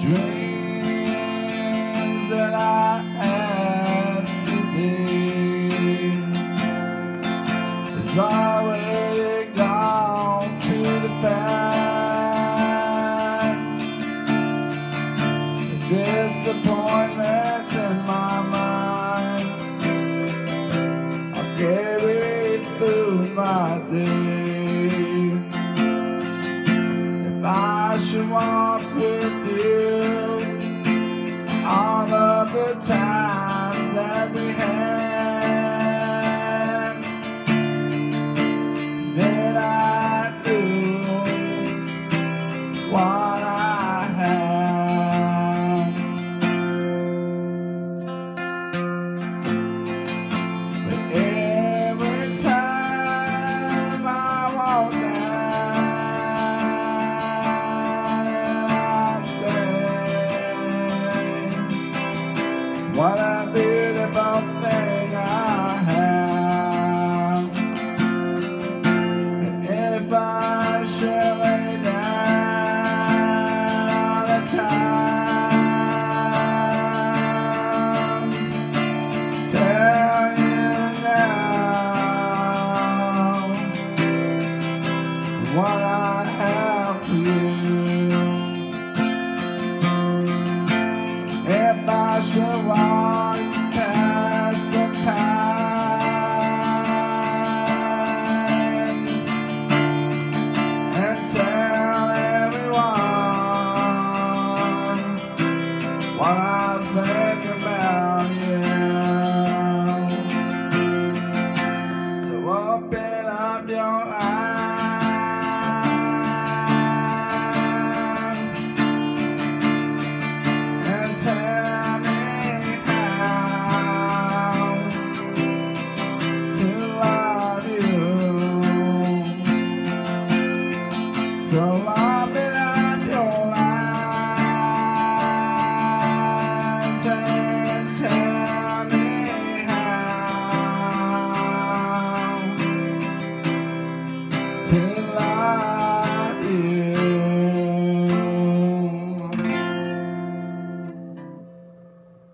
dreams that I had today is already gone to the past. The disappointments in my mind I'll carry through my day. If I should walk with you all of the times that we had, then I'd do what I have. But every time I walk down, what a beautiful thing I have. And if I should lay down all the times, tell you now what I have for you. If I should walk past the times and tell everyone what I think about you, so open up your eyes and tell me how to love you. So open up your eyes and tell me how to